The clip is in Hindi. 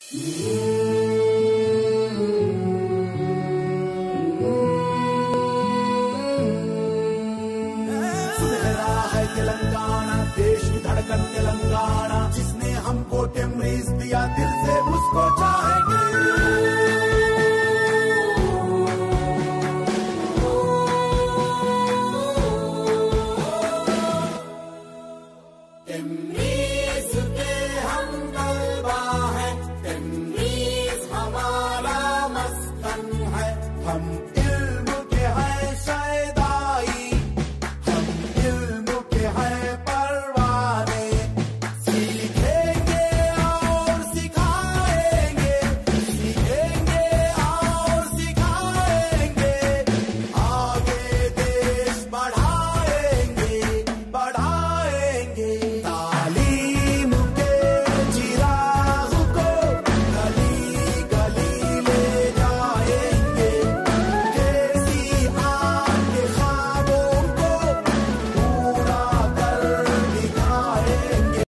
सुनहरा है तेलंगाना, देश की धड़कन तेलंगाना, जिसने हमको टेमरीज दिया, दिल से उसको चाहेंगे। टेमरीज के हम तलबा है, टेमरीज हमारा मस्कन है, हम